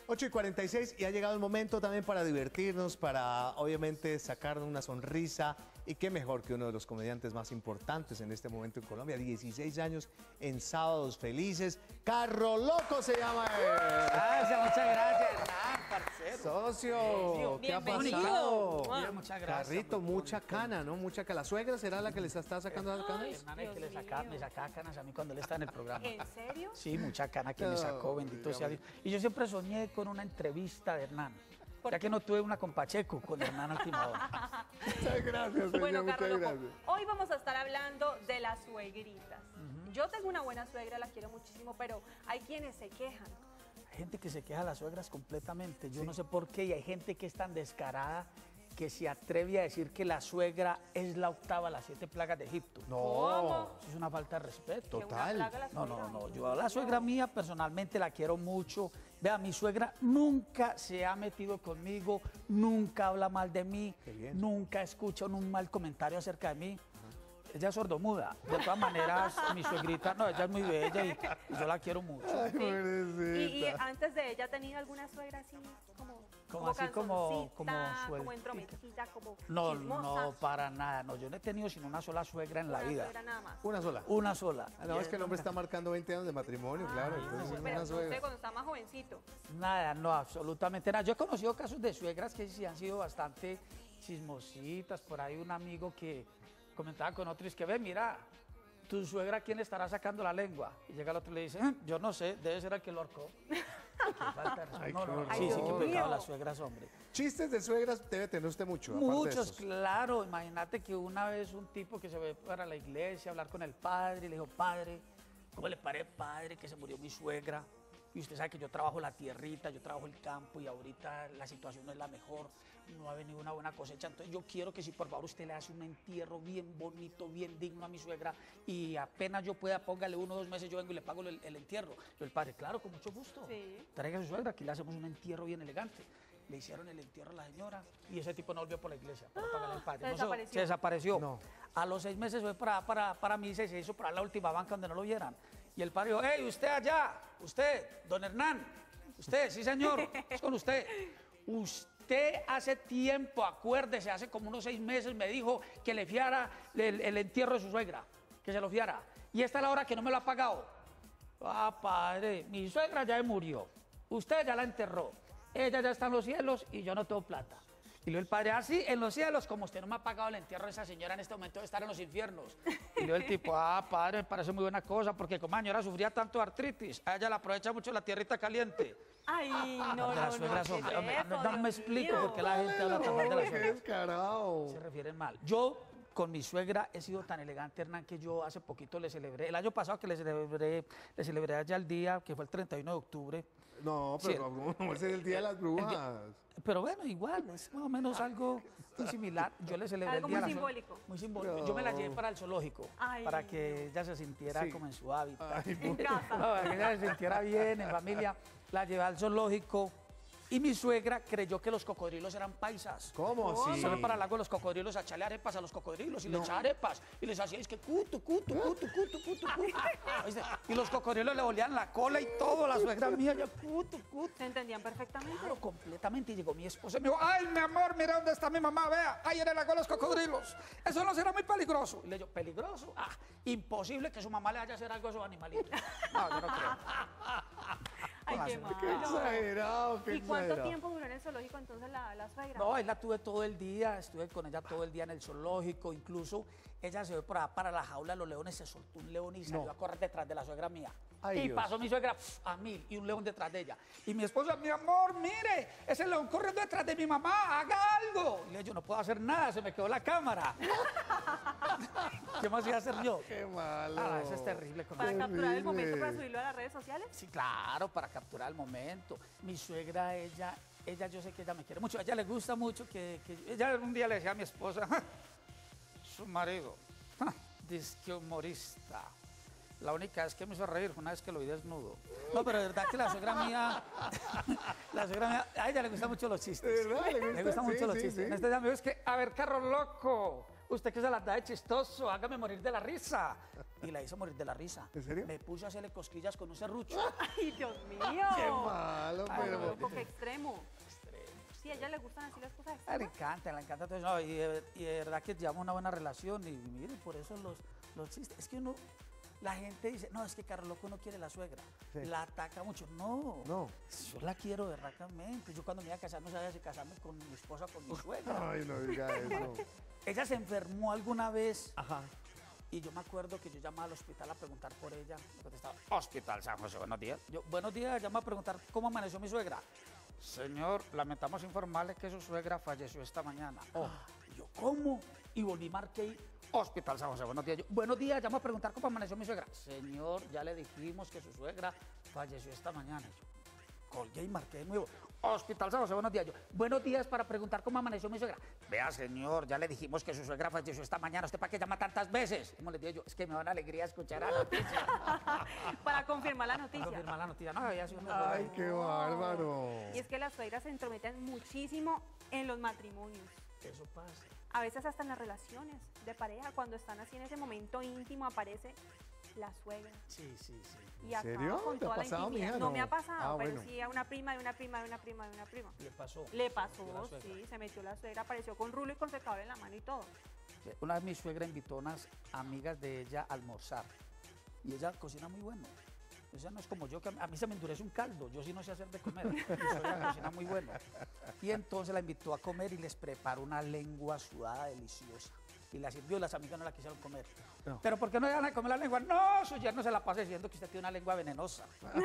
8:46 y ha llegado el momento también para divertirnos, para obviamente sacarnos una sonrisa. Y qué mejor que uno de los comediantes más importantes en este momento en Colombia, 16 años en Sábados Felices. Carro Loco se llama él. Gracias, muchas gracias, Hernán, parcero. Socio, ¿qué ha Bienvenido. pasado? Mira, muchas gracias. Carrito, muy mucha bonito. cana, ¿no? Mucha cana. ¿La suegra será la que les está sacando las canas? Hernán, el que Dios me sacaba canas a mí cuando él está en el programa. ¿En serio? Sí, mucha cana que me sacó, bendito sea Dios. Y yo siempre soñé con una entrevista de Hernán. Ya que no tuve una con Pacheco, con Hernán Ultimador. Muchas gracias, señor. Bueno, muchas Carlos Loco, gracias. hoy vamos a estar hablando de las suegritas. Yo tengo una buena suegra, la quiero muchísimo, pero hay quienes se quejan. Hay gente que se queja de las suegras completamente. Yo no sé por qué. Y hay gente que es tan descarada que se atreve a decir que la suegra es la octava de las 7 plagas de Egipto. No, Eso es una falta de respeto. Que una Total. plaga la No, suegra. no, no. Yo a la suegra mía personalmente la quiero mucho. Vea, mi suegra nunca se ha metido conmigo, nunca habla mal de mí, Qué bien. nunca escucha un mal comentario acerca de mí. Ella es sordomuda. De todas maneras, mi suegrita, no, ella es muy bella y yo la quiero mucho. Ay, Sí. Y pobrecita. antes de ella, ¿ha tenido alguna suegra así como Así como canzoncita, como sueltica. entrometida, como No, chismosa? no, para nada. No, yo no he tenido sino una sola suegra en la Una vida. suegra nada más. Una sola. Una sola. Ah, no, es que el hombre está marcando 20 años de matrimonio, claro. Entonces, Pero una usted suegra. cuando está más jovencito. Nada, no, absolutamente nada. Yo he conocido casos de suegras que sí han sido bastante chismositas. Por ahí un amigo que comentaba con otro y es que ve, mira, tu suegra, ¿quién le estará sacando la lengua? Y llega el otro y le dice, yo no sé, debe ser el que lo ahorcó. Qué falta de respeto. Ay, No, qué no, horror. sí, sí, Ay, qué Dios pecado mío. las suegras, hombre. Chistes de suegras debe tener usted mucho. aparte de Muchos, esos. claro. Imagínate que una vez un tipo que se ve para la iglesia a hablar con el padre, y le dijo, padre, ¿cómo le parece, padre, que se murió mi suegra? Y usted sabe que yo trabajo la tierrita, yo trabajo el campo y ahorita la situación no es la mejor, no ha venido una buena cosecha. Entonces yo quiero que si por favor usted le hace un entierro bien bonito, bien digno a mi suegra y apenas yo pueda, póngale 1 o 2 meses, yo vengo y le pago el entierro. Yo el padre, claro, con mucho gusto. Sí. Traiga a su suegra, aquí le hacemos un entierro bien elegante. Le hicieron el entierro a la señora y ese tipo no volvió por la iglesia para pagarle al padre. Se No desapareció. se desapareció. No. A los 6 meses fue para misa y se hizo para la última banca donde no lo vieran. Y el padre dijo, hey, usted allá, usted, don Hernán, usted, sí señor, es con usted. Usted hace tiempo, acuérdese, hace como unos 6 meses me dijo que le fiara el entierro de su suegra, que se lo fiara. Y esta es la hora que no me lo ha pagado. Ah, padre, mi suegra ya murió, usted ya la enterró, ella ya está en los cielos y yo no tengo plata. Y luego el padre, así, en los cielos, como usted no me ha pagado el entierro de esa señora en este momento debe estar en los infiernos. Y luego el tipo, padre, me parece muy buena cosa, porque como la señora sufría tanto de artritis, a ella le aprovecha mucho la tierrita caliente. Ay, no, De las no, suegras, no, hombre, ¿qué hombre, es eso, no me Dios explico mío? por qué la gente habla tan mal de las Qué suegras. descarado. Se refieren mal. Yo con mi suegra he sido tan elegante, Hernán, que yo hace poquito le celebré, el año pasado que le celebré allá el día, que fue el 31 de octubre. No, Sí, pero ¿cómo es el día de las brujas? Pero bueno, igual, es más o menos algo muy similar. Yo le celebré Algo el día muy de la simbólico. Muy simbólico. Yo me la llevé para el zoológico, Ay, para que ella se sintiera Sí. como en su hábitat. Ay, En casa. No, para que ella se sintiera bien, en familia. La llevé al zoológico y mi suegra creyó que los cocodrilos eran paisas. ¿Cómo? Sí. Se ve para el lago de los cocodrilos a echarle arepas a los cocodrilos y le echaba arepas y les hacía es que cutu. ¿Oíste? Y los cocodrilos le volían la cola y todo, la suegra mía ya cutu. Se entendían perfectamente. Claro, completamente. Y llegó mi esposa y me dijo, ay, mi amor, mira dónde está mi mamá, vea, ahí en el lago de los cocodrilos. Eso no será muy peligroso. Y le digo, ¿peligroso? Ah, imposible que su mamá le vaya a hacer algo a esos animalitos. No, yo no creo. Ay, qué Qué Qué malo. exagerado, qué ¿Y cuánto exagerado. tiempo duró en el zoológico entonces la suegra? No, ahí la tuve todo el día, estuve con ella todo el día en el zoológico, incluso ella se fue para la jaula de los leones, se soltó un león y salió a correr detrás de la suegra mía. Ay, y Dios. pasó mi suegra a 1000 y un león detrás de ella. Y mi esposa, mi amor, mire, ese león corriendo detrás de mi mamá, haga algo. Y le dije, yo no puedo hacer nada, se me quedó la cámara. ¿Qué más iba a hacer yo? Qué malo. Ah, eso es terrible con Para eso. capturar el momento Terrible. para subirlo a las redes sociales. Sí, claro, para capturar el momento. Mi suegra, ella yo sé que ella me quiere mucho. A ella le gusta mucho que ella un día le decía a mi esposa, su marido, disque humorista. La única vez que me hizo reír fue una vez que lo vi desnudo. No, pero de verdad que la suegra mía, a ella le gustan mucho los chistes. ¿De verdad? ¿Le gustan? mucho Sí, los sí, chistes. sí. En este día me dijo, es que, a ver, carro loco, usted que se la da de chistoso, hágame morir de la risa. Y la hizo morir de la risa. ¿En serio? Me puso a hacerle cosquillas con un serrucho. Ay, Dios mío. Qué malo, Ay, pero no, qué extremo. Extremo. Sí, a ella le gustan así las cosas Ah, extremas. le encanta. Entonces, no, y de verdad que llevamos una buena relación y mire, por eso los chistes. Es que uno, la gente dice, no, es que Carlos Loco no quiere la suegra. Sí. La ataca mucho. No, No. yo la quiero berracamente. Yo cuando me iba a casar no sabía si casarme con mi esposa o con mi suegra. Ay, no diga eso. Ella se enfermó alguna vez Ajá. y yo me acuerdo que yo llamaba al hospital a preguntar por ella. Me contestaba, Hospital San José, buenos días. Yo, buenos días, llamo a preguntar cómo amaneció mi suegra. Señor, lamentamos informarle que su suegra falleció esta mañana. Oh, y yo, ¿cómo? Y volví, marqué y, Hospital San José, buenos días. Yo, buenos días, llamo a preguntar cómo amaneció mi suegra. Señor, ya le dijimos que su suegra falleció esta mañana. Y yo, colgué y marqué de nuevo. Hospital San José, buenos días. Yo, buenos días para preguntar cómo amaneció mi suegra. Vea, señor, ya le dijimos que su suegra falleció esta mañana. ¿Usted para qué llama tantas veces? ¿Cómo le dije yo? Es que me da una alegría escuchar la noticia. Para confirmar la noticia. Confirmar la noticia. No, había sido un Ay, error. qué bárbaro. Y es que las suegras se entrometen muchísimo en los matrimonios. Eso pasa. A veces hasta en las relaciones de pareja, cuando están así en ese momento íntimo, aparece la suegra. Sí, sí, sí. Y acaba serio? con ¿Te ha toda la pasado, intimidad. mija? No No. me ha pasado, Ah, pero bueno. sí a una prima, de una prima, de una prima, de una prima. Le pasó. Le pasó, Metió la suegra. sí, se metió la suegra, apareció con rulo y con secador en la mano y todo. Una vez mi suegra invitó a unas amigas de ella a almorzar. Y ella cocina muy bueno. Ella no es como yo, que a mí se me endurece un caldo. Yo sí no sé hacer de comer. Mi suegra cocina muy bueno. Y entonces la invitó a comer y les preparó una lengua sudada deliciosa. Y la sirvió y las amigas no la quisieron comer. No. ¿Pero por qué no iban a comer la lengua? No, su yerno se la pasa diciendo que usted tiene una lengua venenosa.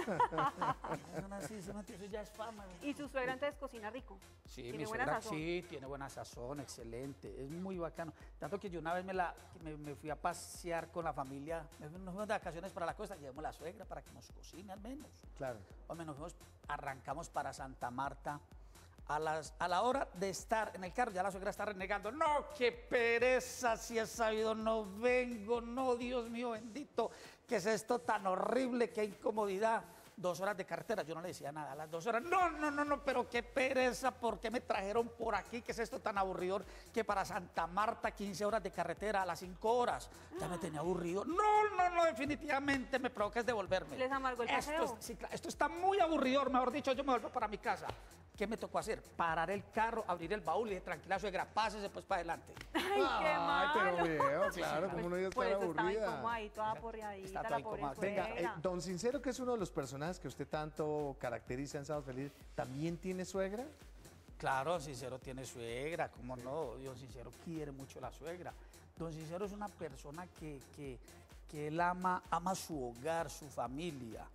Son así, eso ya es fama. Y su suegra entonces cocina rico. Sí, Tiene mi buena suegra sazón. sí, tiene buena sazón, excelente, es muy bacano. Tanto que yo una vez me fui a pasear con la familia, nos fuimos de vacaciones para la costa, llevamos la suegra para que nos cocine al menos. Claro. Hombre, arrancamos para Santa Marta. A la hora de estar en el carro, ya la suegra está renegando. No, qué pereza, si he sabido, no vengo, no, Dios mío bendito, ¿qué es esto tan horrible, qué incomodidad? 2 horas de carretera, yo no le decía nada, a las 2 horas, no, pero qué pereza, ¿por qué me trajeron por aquí? ¿Qué es esto tan aburridor? Que para Santa Marta 15 horas de carretera a las 5 horas, ya me tenía aburrido. No, definitivamente me provoca es devolverme. ¿Les amargó el paseo? Esto está muy aburridor, mejor dicho, yo me vuelvo para mi casa. ¿Qué me tocó hacer? Parar el carro, abrir el baúl y dije, tranquila suegra, pásese pues para adelante. Ay, qué Ay, pero malo. veo, claro, como no iba a Por estar eso estaba aburrida. incómoda ahí, toda aporreadita, Está la toda pobre incómoda. Venga, suegra. don Sincero, que es uno de los personajes que usted tanto caracteriza en Sábado Feliz, ¿también tiene suegra? Claro, Don Sincero tiene suegra, ¿cómo no? Don Sincero quiere mucho a la suegra. Don Sincero es una persona que él ama su hogar, su familia.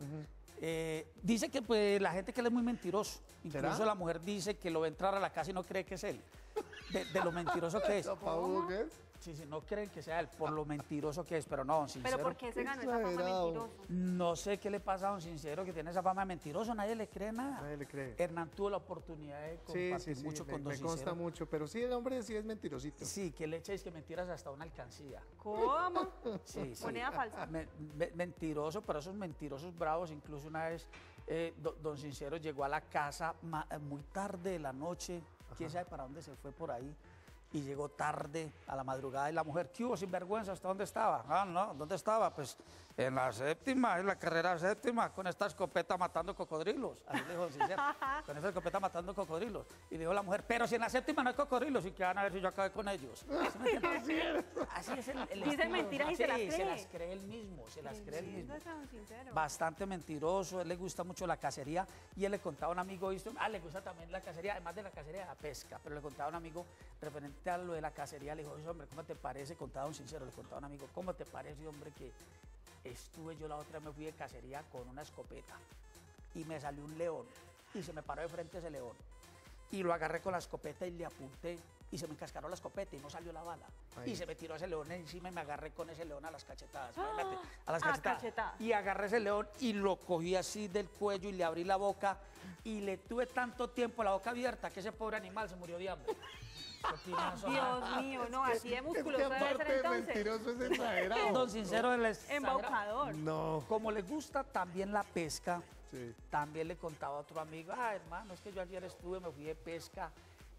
Dice que pues, la gente que él es muy mentiroso. Incluso ¿Será? la mujer dice que lo ve entrar a la casa y no cree que es él. De lo mentiroso que es. ¿Paudo qué es? Sí, no creen que sea él, por lo mentiroso que es, pero no, Don Sincero. ¿Pero por qué se ganó esa fama exagerado. mentiroso? No sé qué le pasa a Don Sincero, que tiene esa fama de mentiroso, nadie le cree nada. Nadie le cree. Hernán tuvo la oportunidad de compartir Sí, mucho con Don me Sincero. consta mucho, pero sí, el hombre sí es mentirosito. Sí, que le echéis que mentiras hasta una alcancía. ¿Cómo? Sí. Moneda falsa. Mentiroso, pero esos mentirosos bravos. Incluso una vez Don Sincero llegó a la casa muy tarde de la noche, quién sabe para dónde se fue por ahí, y llegó tarde a la madrugada y la mujer, ¿qué hubo, sinvergüenza? ¿Hasta dónde estaba? Ah, no, ¿dónde estaba? Pues en la séptima, en la carrera séptima, con esta escopeta matando cocodrilos. Así le dijo Don Sincero, con esta escopeta matando cocodrilos. Y le dijo la mujer, pero si en la séptima no hay cocodrilos, ¿y qué van a ver si yo acabé con ellos? ¿Sí me entiendes? Así es el Dice estilo. mentiras y se las Sí, se cree. las cree él mismo, se las cree él mismo. Eso es Don Sincero. Bastante mentiroso, él le gusta mucho la cacería y él le contaba a un amigo esto, le gusta también la cacería, además de la cacería, la pesca, pero le contaba a un amigo referente a lo de la cacería, le dijo, "Oye, hombre, ¿cómo te parece?", contaba Don Sincero, le contaba a un amigo, ¿cómo te parece, hombre, que estuve yo la otra vez, me fui de cacería con una escopeta y me salió un león y se me paró de frente ese león y lo agarré con la escopeta y le apunté y se me encascaró la escopeta y no salió la bala. Ay. Y se me tiró ese león encima y me agarré con ese león a las cachetadas. ¡Ah! Imagínate, a las A cachetadas. cachetadas. Y agarré ese león y lo cogí así del cuello y le abrí la boca y le tuve tanto tiempo la boca abierta que ese pobre animal se murió de hambre. Qué tinazo. Dios mío, no, así de Es que musculoso debe aparte ser de entonces. mentiroso es exagerado. Don Sincero él es Embaucador. No. Como le gusta también la pesca, Sí. también le contaba a otro amigo, hermano, es que yo ayer estuve, me fui de pesca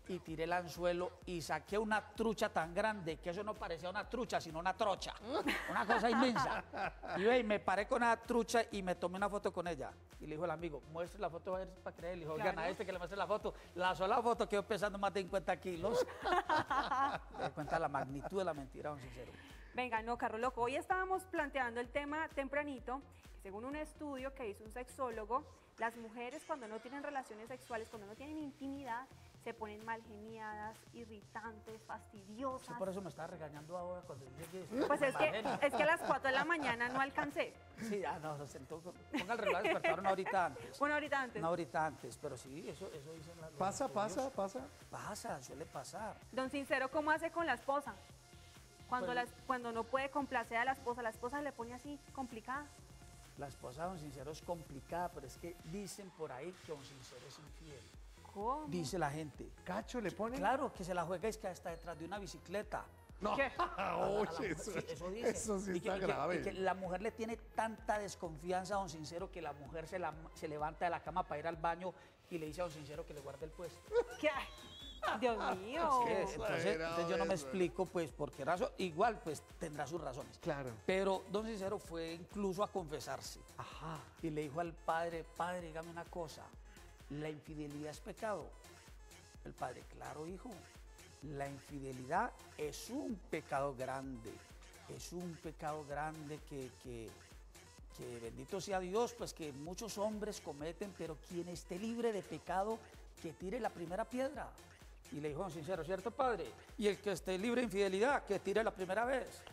y tiré el anzuelo y saqué una trucha tan grande que eso no parecía una trucha, sino una trocha. Una cosa inmensa. Y ve, y me paré con la trucha y me tomé una foto con ella. Y le dijo el amigo, muestre la foto a ver para creer. Le dijo, oigan, a este que le muestre la foto. La sola foto quedó pesando más de 50 kilos. Me doy cuenta de la magnitud de la mentira, don Sincero. Venga, no, Carro Loco, hoy estábamos planteando el tema tempranito, que según un estudio que hizo un sexólogo, las mujeres cuando no tienen relaciones sexuales, cuando no tienen intimidad, se ponen mal geniadas, irritantes, fastidiosas. Yo por eso me estaba regañando ahora cuando llegué. Pues es que a las 4 de la mañana no alcancé. Sí, ya, no, se sentó. Ponga el reloj despertador una horita antes. Bueno, ahorita antes. Una horita antes, pero sí, eso dicen los Pasa, estudios. pasa. Suele pasar. Don Sincero, ¿cómo hace con la esposa? Cuando, Pues- cuando no puede complacer a la esposa le pone así complicada. La esposa de don Sincero es complicada, pero es que dicen por ahí que don Sincero es infiel. ¿Cómo? Dice la gente. ¿Cacho le pone? Claro, que se la juega es que hasta detrás de una bicicleta. No. ¿Qué? Oye, Sí, eso dice. eso sí Y que- está y que- grave. y que la mujer le tiene tanta desconfianza a don Sincero que la mujer se levanta de la cama para ir al baño y le dice a don Sincero que le guarde el puesto. ¿Qué? Dios mío. Entonces yo no me explico pues por qué razón. Igual pues tendrá sus razones. Claro. Pero don Sincero fue incluso a confesarse. Ajá. Y le dijo al padre, padre, dígame una cosa, ¿la infidelidad es pecado? El padre, claro, hijo, la infidelidad es un pecado grande. Es un pecado grande que bendito sea Dios, pues que muchos hombres cometen, pero quien esté libre de pecado, que tire la primera piedra. Y le dijo don Sincero, ¿cierto, padre? Y el que esté libre de infidelidad, que tire la primera vez.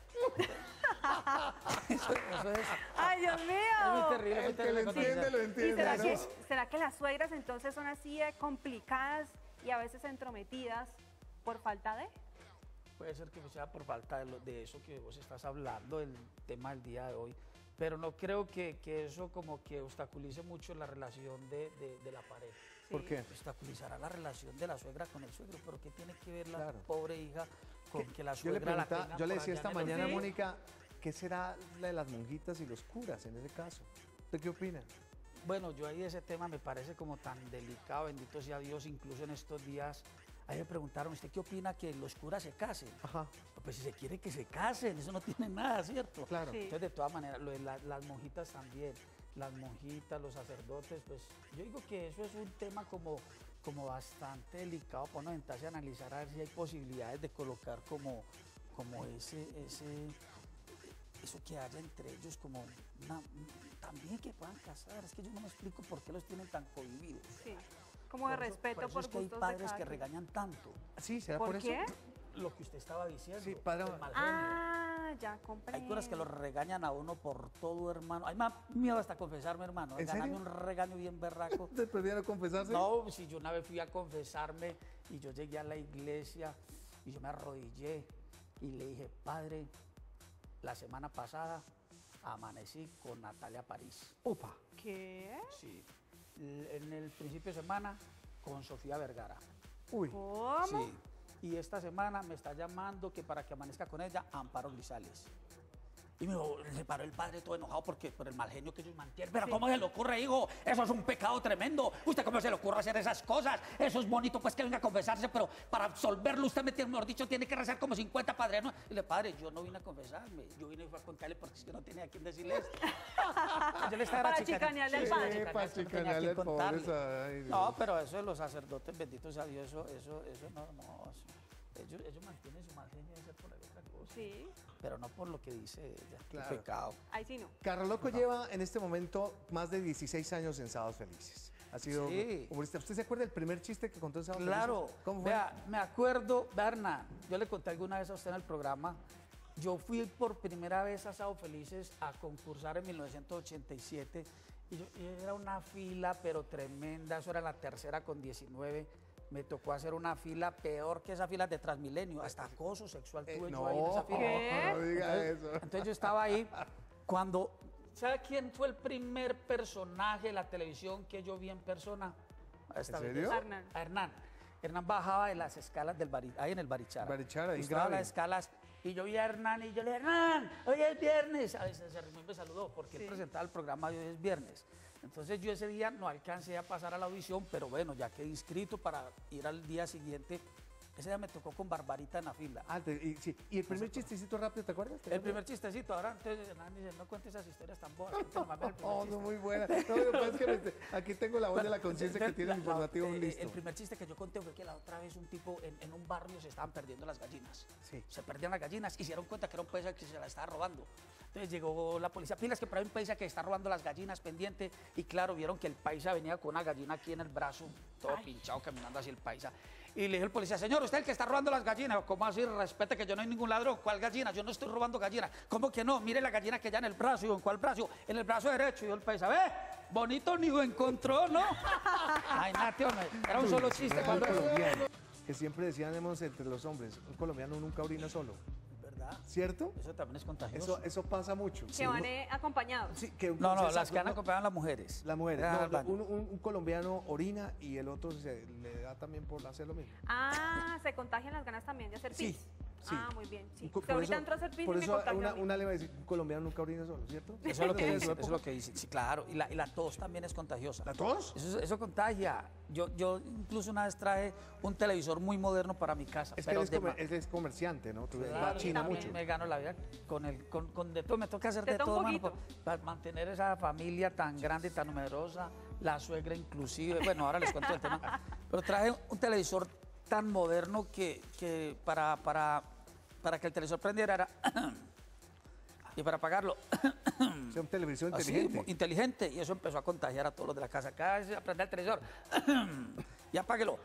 eso es... ¡Ay, Dios mío! Es muy terrible, muy El que terrible lo con entiende, lo Sincero. ¿Y entiende. será que las suegras entonces son así de complicadas y a veces entrometidas por falta de? Puede ser que sea por falta de eso que vos estás hablando, el tema del día de hoy, pero no creo que eso como que obstaculice mucho la relación de la pareja. ¿Por qué? Obstaculizará la relación de la suegra con el suegro, pero ¿qué tiene que ver la Claro. pobre hija con que la Yo le suegra la preguntaba, tenga yo le por decía allá esta en el mañana a olvido? Mónica, ¿qué será la de las monjitas y los curas en ese caso? ¿Usted qué opina? Bueno, yo ahí ese tema me parece como tan delicado, bendito sea Dios, incluso en estos días. Ahí me preguntaron, ¿usted qué opina que los curas se casen? Ajá. Pues si se quiere que se casen, eso no tiene nada, ¿cierto? Claro. Sí. Entonces, de todas maneras, lo de las monjitas también, las monjitas, los sacerdotes, pues yo digo que eso es un tema como bastante delicado para uno sentarse a analizar a ver si hay posibilidades de colocar como eso que haya entre ellos, como también que puedan casar. Es que yo no me explico por qué los tienen tan cohibidos. Sí. Como de Por eso- respeto por eso por es que hay gustos de padres cada que quien. regañan tanto. Sí, ¿será ¿Por por qué? eso? Lo que usted estaba diciendo, Sí, padre. el mal genio. Ah, ya comprendo. Hay curas que lo regañan a uno por todo, hermano. Ay, me da miedo hasta confesarme, hermano. ¿En Ganarme serio? un regaño bien berraco. ¿Te perdieron confesarse? No, si yo una vez fui a confesarme y yo llegué a la iglesia y yo me arrodillé y le dije, padre, la semana pasada amanecí con Natalia París. Upa. ¿Qué? Sí. En el principio de semana con Sofía Vergara. Uy. ¿Cómo? Sí. Y esta semana me está llamando que para que amanezca con ella, Amparo Grisales. Y me paró el padre todo enojado porque por el mal genio que ellos mantienen. Pero Sí. ¿cómo se le ocurre, hijo? Eso es un pecado tremendo. ¿Usted cómo se le ocurre hacer esas cosas? Eso es bonito, pues que venga a confesarse, pero para absolverlo usted, mejor dicho, tiene que rezar como 50 padres. ¿No? Y le padre, yo no vine a confesarme. Yo vine a contarle porque es que no tenía a quién decirle esto. Yo le estaba Para chicanearle al Sí, padre. para Para chicanearle, no tenía chicanearle quién al pobre, contarle. ay, Dios. No, pero eso de los sacerdotes, bendito sea Dios, eso no. Ellos mantienen su mal genio de ser por otra cosa. Sí, Pero no por lo que dice ella. Qué Claro. pecado. ahí sí no. Carroloco lleva en este momento más de 16 años en Sábados Felices. Ha sido Sí. humorista. ¿Usted se acuerda del primer chiste que contó en Sábados Claro. Felices? ¿Cómo fue? Vea, me acuerdo, Berna, yo le conté alguna vez a usted en el programa. Yo fui por primera vez a Sábados Felices a concursar en 1987 y era una fila, pero tremenda. Eso era la tercera con 19. Me tocó hacer una fila peor que esa fila de Transmilenio. Hasta acoso sexual tuve yo ahí en esa fila. ¿Qué? No diga eso. Entonces yo estaba ahí cuando... ¿Sabe quién fue el primer personaje de la televisión que yo vi en persona? A esta ¿En serio? belleza. Hernán. A Hernán. Hernán bajaba de las escalas del ahí en el Barichara. Barichara, ahí Estaba en grave. las escalas y yo vi a Hernán y yo le dije, Hernán, hoy es viernes. A veces se arrimó y me saludó porque él presentaba el programa de hoy es viernes. Entonces yo ese día no alcancé a pasar a la audición, pero bueno, ya quedé inscrito para ir al día siguiente. Ese día me tocó con Barbarita en la fila. Sí. Y el primer chistecito rápido, ¿te acuerdas? El primer chistecito, ahora entonces Hernán dice, no cuentes esas historias tan boas. cuente nomás el primer Oh, chiste. no, muy buena. No, lo que pasa es que aquí tengo la voz de la conciencia que tiene el informativo listo. El primer chiste que yo conté fue que la otra vez un tipo en un barrio se estaban perdiendo las gallinas. Sí. Se perdían las gallinas y se dieron cuenta que era un paisa que se las estaba robando. Entonces llegó la policía, pilas que por ahí hay un paisa que está robando las gallinas pendiente. Y claro, vieron que el paisa venía con una gallina aquí en el brazo, todo pinchado, caminando así el paisa. Y le dijo el policía, señor, usted es el que está robando las gallinas. ¿Cómo así? Respete que yo no hay ningún ladrón. ¿Cuál gallina? Yo no estoy robando gallinas. ¿Cómo que no? Mire la gallina que ya en el brazo. ¿Y en cuál brazo? En el brazo derecho. Y el paisa, ¿ve? Bonito nido encontró, ¿no? Ay, Nati, hombre, era un solo chiste. Un colombiano, que siempre decíamos entre los hombres, un colombiano nunca orina solo, ¿Verdad? ¿cierto? Eso también es contagioso. Eso pasa mucho. Que van acompañados. Sí, que No, entonces, las que han acompañado a las mujeres. las mujeres. Ah, No, al baño. un colombiano orina y el otro le da también por hacer lo mismo. Ah, se contagian las ganas también de hacer Sí, pis. sí. Ah, muy bien, sí. Por Que ahorita eso- entro a hacer pis y por me eso contagió a mí. una le va a decir, un colombiano nunca orina solo, ¿cierto? Eso es lo que De dice, su eso es lo que dice. Sí, claro. Y la tos también es contagiosa. ¿La tos? Eso contagia. Yo incluso una vez traje un televisor muy moderno para mi casa. Es que pero él es comerciante, ¿no? Tú Claro, va a China también. mucho. Me gano la vida con de todo. Me toca hacer De de todo todo, un mano, poquito. para mantener esa familia tan grande y tan numerosa. La suegra inclusive. Bueno, ahora les cuento el tema. Pero traje un televisor tan moderno que para que el televisor prendiera era... y para apagarlo... O sea, un televisor Así, inteligente. inteligente. Y eso empezó a contagiar a todos los de la casa. Cada vez aprender el televisor. Y apáguelo.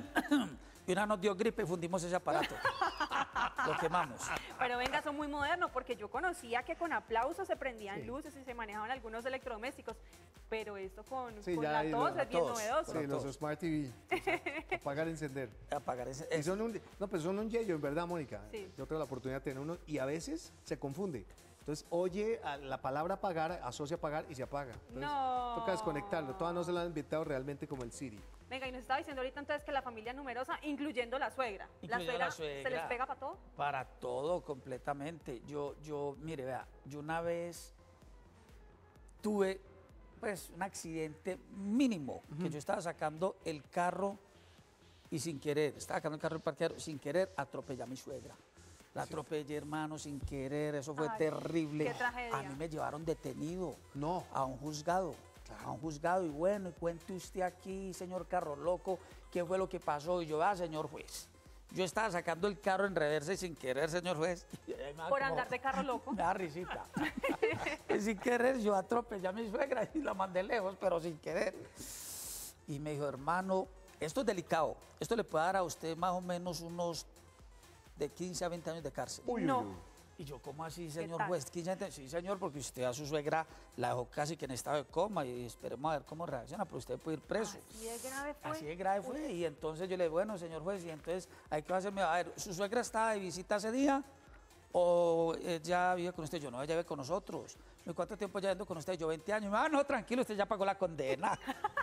Y una nos dio gripe y fundimos ese aparato. Lo quemamos. Pero venga, son muy modernos porque yo conocía que con aplausos se prendían luces y se manejaban algunos electrodomésticos. Pero esto con la hay tos es bien tos. novedoso. Sí, los todos. Smart TV. Apagar, encender. Apagar ese. Y son un yello, en verdad, Mónica. Sí. Yo tengo la oportunidad de tener uno y a veces se confunde. Entonces, oye a la palabra apagar, asocia apagar y se apaga. Entonces, No. toca desconectarlo. Todavía no se lo han inventado realmente como el Siri. Venga, y nos estaba diciendo ahorita entonces que la familia numerosa, incluyendo la suegra. Incluyendo la ¿Se les suegra. pega para todo? Para todo, completamente. Mire, vea, yo una vez tuve, pues, un accidente mínimo, que yo estaba sacando el carro y sin querer, estaba sacando el carro del parqueadero, sin querer atropellé a mi suegra. La atropellé, hermano, sin querer, eso fue Ay, terrible. qué tragedia. A mí me llevaron detenido. No. A un juzgado. A un juzgado. Y bueno, y cuente usted aquí, señor Carro Loco, qué fue lo que pasó. Y yo, señor juez, yo estaba sacando el carro en reversa y sin querer, señor juez. Por andar de carro loco. Me da risita. Y sin querer, yo atropellé a mi suegra y la mandé lejos, pero sin querer. Y me dijo, hermano, esto es delicado. Esto le puede dar a usted más o menos unos de 15 a 20 años de cárcel. No. Y yo, ¿cómo así, señor tal? juez? 15 años. Sí, señor, porque usted a su suegra la dejó casi que en estado de coma y esperemos a ver cómo reacciona, pero usted puede ir preso. Así de grave fue. Así de grave fue. Y entonces yo le digo, bueno, señor juez, y entonces hay que hacerme, a ver, ¿su suegra estaba de visita ese día o ya vive con usted? Yo, no, ella vive con nosotros. ¿Y cuánto tiempo ya ando con usted? Yo, 20 años. No, tranquilo, usted ya pagó la condena.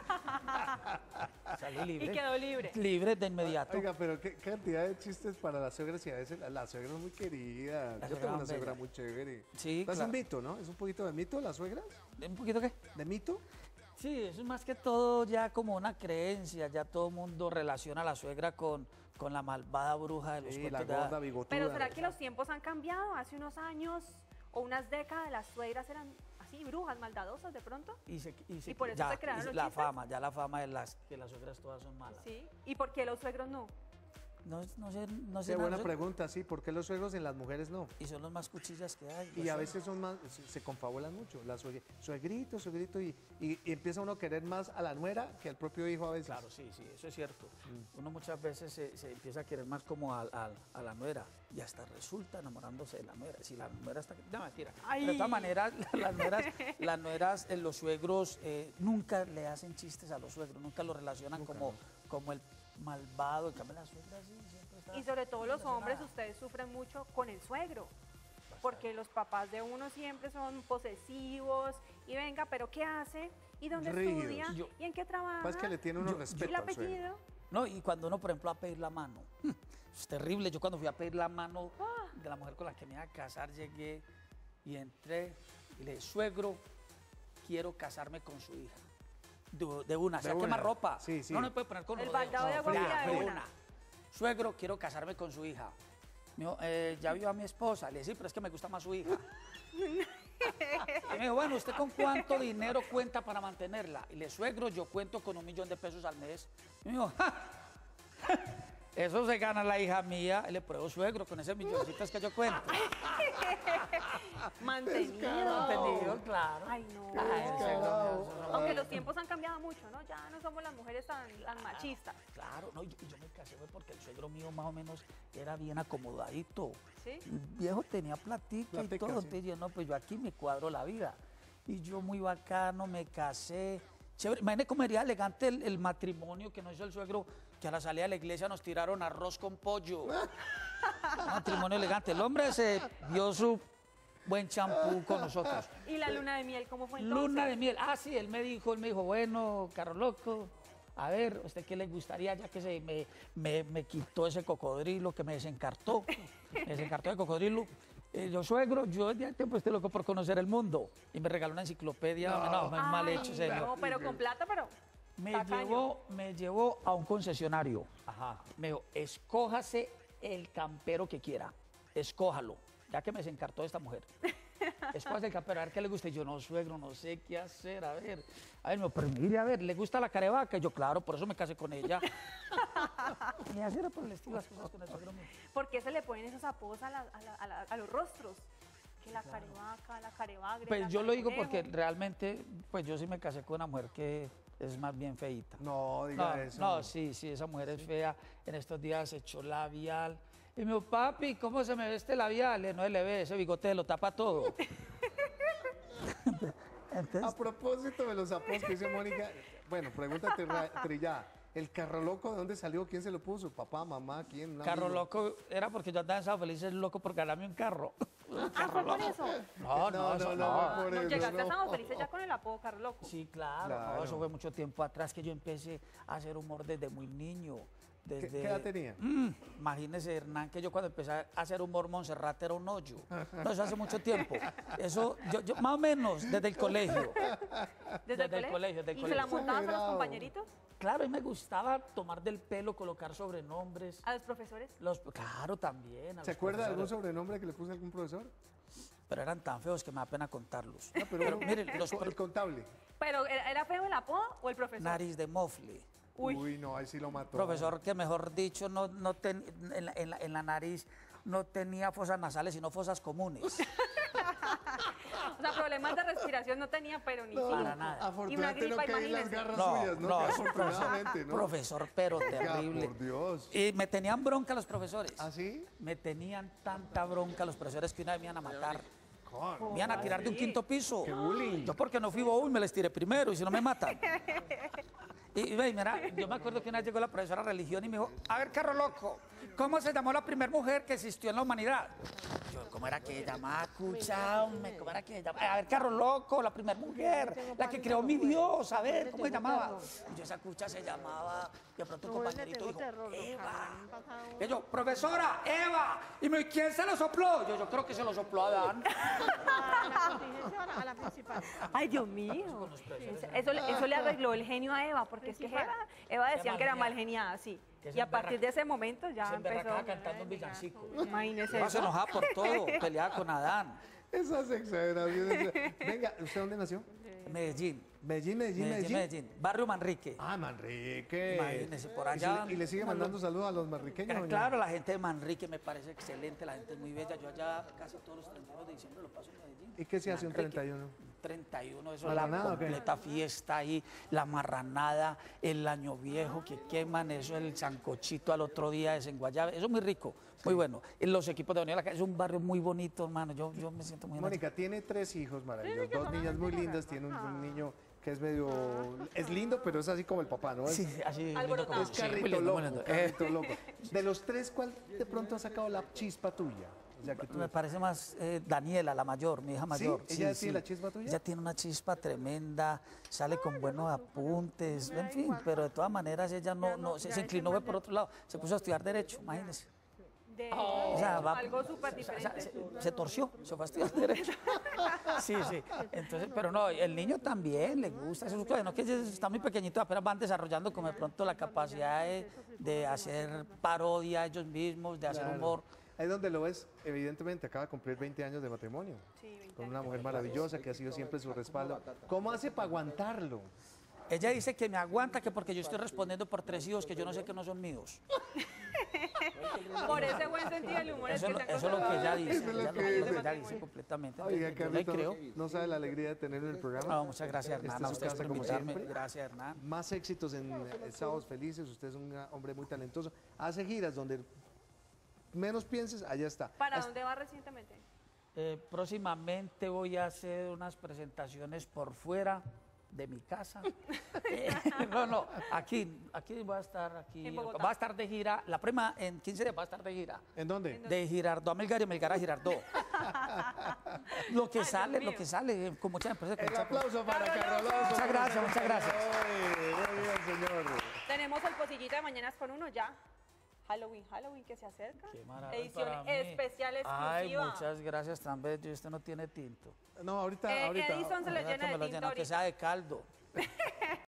Salí libre. Y quedó libre. Libre de inmediato. Oiga, pero qué cantidad de chistes para las suegras y a veces la suegra es muy querida. La Yo suegra tengo una es suegra bella. muy chévere. Sí, Es claro. un mito, ¿no? Es un poquito de mito las suegras. ¿Un poquito qué? ¿De mito? Sí, eso es más que todo ya como una creencia. Ya todo el mundo relaciona a la suegra con la malvada bruja de los Sí, la cuentos de gorda hadas. bigotuda. Pero ¿será que los tiempos han cambiado? Hace unos años o unas décadas las suegras eran así, brujas, maldadosas de pronto. Y por eso ya, se crearon y los la chistes. fama, ya la fama de que las suegras todas son malas. Sí. ¿Y por qué los suegros no? No sé Qué nada, buena son- pregunta, sí. ¿Por qué los suegros en las mujeres no? Y son los más cuchillas que hay. Y los a suegros. veces son más, se confabulan mucho. La suegrito, y empieza uno a querer más a la nuera que al propio hijo a veces. Claro, sí, eso es cierto. Uno muchas veces se empieza a querer más como a la nuera y hasta resulta enamorándose de la nuera. Si la nuera está... No, mentira. Ay. Pero de todas maneras, las nueras, los suegros nunca le hacen chistes a los suegros, nunca lo relacionan como el malvado. En cambio, la suegra sí, siempre está... Y sobre todo los hombres, relacionada. ustedes sufren mucho con el suegro. Porque los papás de uno siempre son posesivos y venga, pero ¿qué hace? ¿Y dónde Rígidos. estudia? Yo- ¿Y en qué trabaja? Pasa que le tiene uno Yo- ¿Y respeto el al suegro. apellido? No, y cuando uno, por ejemplo, va a pedir la mano, es terrible. Yo cuando fui a pedir la mano Ah. de la mujer con la que me iba a casar, llegué y entré y le dije, suegro, quiero casarme con su hija. De una, De sea quema una. ropa. Sí, sí. No me puede poner con El rodeos. baldado de agua fría, fría de fría. una. Suegro, quiero casarme con su hija. Me dijo, ya vio a mi esposa. Le dije, sí, pero es que me gusta más su hija. Y me dijo, bueno, ¿usted con cuánto dinero cuenta para mantenerla? Y le suegro, yo cuento con $1 millón al mes. Y me dijo, ¡ja! Eso se gana la hija mía. Y le pruebo, suegro, con ese milloncito es que yo cuento. Mantenido. ¿Entendido? Claro. Ay, no. Ay, el suegro mío, eso no- Aunque los tiempos han cambiado mucho, ¿no? Ya no somos las mujeres tan machistas. Claro, no, y yo me casé fue porque el suegro mío más o menos era bien acomodadito. ¿Sí? El viejo tenía platica y Platica, todo, sí. entonces yo, no, pues yo aquí me cuadro la vida. Y yo muy bacano, me casé. Chévere, imagínate cómo sería elegante el matrimonio que nos hizo el suegro, que a la salida de la iglesia nos tiraron arroz con pollo. Un matrimonio elegante. El hombre se dio su buen champú con nosotros. ¿Y la luna de miel cómo fue entonces? Luna de miel. Ah, sí, él me dijo, bueno, carro loco, a ver, ¿a usted qué le gustaría? Ya que me quitó ese cocodrilo que me desencartó. Me desencartó de cocodrilo. Yo, suegro, yo ya tiempo estoy loco por conocer el mundo. Y me regaló una enciclopedia. No, mal Ay, hecho, señor. No, pero con plata, pero tacaño. Me llevó a un concesionario. Ajá. Me dijo, escójase el campero que quiera. Escójalo. Ya que me desencartó de esta mujer. Escójase el campero, a ver qué le gusta. Y yo, no, suegro, no sé qué hacer. A ver, me dijo, pero mire, a ver, ¿le gusta la carevaca? Y yo, claro, por eso me casé con ella. Y así era por el estilo las cosas con el suegro mío. ¿Por qué se le ponen esos apodos a los rostros? Que la carevaca, la carebagre. Pues la yo lo digo careconejo. porque realmente, pues yo sí me casé con una mujer que es más bien feíta. No, diga eso. No, sí, esa mujer es fea. En estos días se echó labial. Y me dijo, papi, ¿cómo se me ve este labial? No se le ve, ese bigote lo tapa todo. Entonces, A propósito de los apodos que dice Mónica, bueno, pregúntate, Trillada, ¿el carro loco de dónde salió? ¿Quién se lo puso? ¿Papá, mamá? ¿Quién? ¿Un carro amigo? loco era porque yo andaba en Sao Felices loco por ganarme un carro. Ah, ¿fue por eso? No, eso no. por No, eso, llegaste a no. Estamos Felices ya con el apodo Carlos Loco. Sí, claro, Claro. no, eso fue mucho tiempo atrás que yo empecé a hacer humor desde muy niño. Desde, ¿Qué edad tenía? Imagínese, Hernán, que yo cuando empecé a hacer humor, Montserrat era un hoyo. No, eso hace mucho tiempo. Eso, yo más o menos, desde el colegio. ¿Desde el colegio, desde el ¿Y se la colegio. montabas a los Exagerado. compañeritos? Claro, y me gustaba tomar del pelo, colocar sobrenombres. ¿A los profesores? Claro, también. a ¿Se los acuerda de algún profesores. sobrenombre que le puso algún profesor? Pero eran tan feos que me da pena contarlos. No, pero miren, el contable. ¿Pero era feo el apodo o el profesor? nariz de mofle. Uy. Uy, no, ahí sí lo mató. Profesor que, mejor dicho, en la nariz no tenía fosas nasales, sino fosas comunes. O sea, problemas de respiración no tenía, pero ni No, cinco. para nada. Afortunadamente no gripa, caí en las imagínense. garras No, suyas, ¿no? no, es un Afortunadamente, ¿no? profesor, pero Oiga, terrible. por Dios. Y me tenían bronca los profesores. ¿Ah, sí? Me tenían tanta bronca los profesores que una vez me iban a matar. Con. Me iban a tirar de un quinto piso. ¡Qué bullying! Yo porque no fui bobo y me les tiré primero, y si no me matan. Y ve, mira, yo me acuerdo que una vez llegó la profesora de religión y me dijo, a ver, carro loco, ¿cómo se llamó la primera mujer que existió en la humanidad? Yo, ¿cómo era que se llamaba? Cuchaume, ¿cómo era que se llamaba? A ver, carro loco, la primera mujer, la que creó mi Dios, a ver, ¿cómo se llamaba? Y yo, esa cucha se llamaba, y de pronto un compañerito dijo, Eva. Y yo, profesora, Eva. Y me dijo, ¿quién se lo sopló? Yo creo que se lo sopló Adán. A la principal. Ay, Dios mío. Eso le arregló el genio a Eva, porque es que Eva decían que era mal geniada, sí. Que se Y a partir de ese momento ya Se empezó. emberracaba cantando un villancico. Imagínese Eva se eso. enojaba por todo, peleaba con Adán. Esas exageraciones. Venga, ¿usted dónde nació? Medellín. Medellín. Barrio Manrique. Ah, Manrique. Imagínese, por ¿Y allá. ¿Y le sigue mandando saludos a los manriqueños? doña? Claro, la gente de Manrique me parece excelente, la gente es muy bella. Yo allá casi todos los 31 de diciembre lo paso en Medellín. ¿Y qué se hace un Manrique. 31? 31, eso es la ¿Marranada o qué? completa fiesta ahí, la marranada, el año viejo que queman, eso el sancochito al otro día es en Guayave, eso es muy rico, muy bueno. Y los equipos de Unión, es un barrio muy bonito, hermano, yo me siento muy Mónica tiene 3 hijos maravillosos, 2 niñas muy lindas, tiene un niño que es medio, es lindo, pero es así como el papá, ¿no? Es, Sí, así lindo Alborotado. como es sí, muy carrito lindo, loco, muy lindo. carrito loco. De los 3, ¿cuál de pronto ha sacado la chispa tuya? O sea, que tú... Me parece más Daniela, la mayor, mi hija mayor. ¿Ella tiene la chispa tuya? Ella tiene una chispa tremenda, sale con buenos apuntes, en fin, pero de todas maneras ella no se inclinó fue por otro lado, se puso a estudiar Derecho, imagínese. De O sea, va- algo súper o sea, diferente. se torció, se fue a estudiar derecho. Sí, sí. Entonces, pero no, el niño también le gusta esas cosas, no que ellos están muy pequeñitos, apenas van desarrollando como de pronto la capacidad de hacer parodia ellos mismos, de hacer Claro. humor. Ahí donde lo ves, evidentemente acaba de cumplir 20 años de matrimonio. Sí, 20 Con una mujer maravillosa que ha sido siempre su respaldo. ¿Cómo hace para aguantarlo? Ella dice que me aguanta que porque yo estoy respondiendo por 3 hijos que yo no sé que no son míos. Por ese buen sentido del humor Eso, es que se ha eso es lo que ella dice. Eso es lo Ella que lo dice. que ella dice completamente. Oiga, Entonces, yo le Carlito, creo. no sabe la alegría de tenerlo en el programa. No, muchas gracias, Hernán. Esta A es su ustedes casa, por como invitarme. siempre. Gracias, Hernán. Más éxitos en Sábados Felices. Usted es un hombre muy talentoso. Hace giras donde menos pienses, allá está. ¿Para Hasta- dónde va recientemente? Próximamente voy a hacer unas presentaciones por fuera de mi casa. No, aquí voy a estar, aquí En Bogotá. va a estar de gira, la prima en 15 días va a estar de gira. ¿En dónde? De Girardot a Melgar y Melgar a Girardot. Lo que Ay, sale, Dios lo que sale, con mucha empresa. con El mucha- aplauso para Carlos Carlos Alonso. Alonso. Muchas gracias, muchas gracias. Ay, muy bien, señor. Tenemos el pocillito de Mañanas con Uno ya. Halloween que se acerca. Qué maravilla Edición para mí. especial exclusiva. Ay, muchas gracias, tan bello. Este no tiene tinto. No, ahorita. Edison se le Ojalá llena que me de lo tinta lleno, que ahorita. sea de caldo.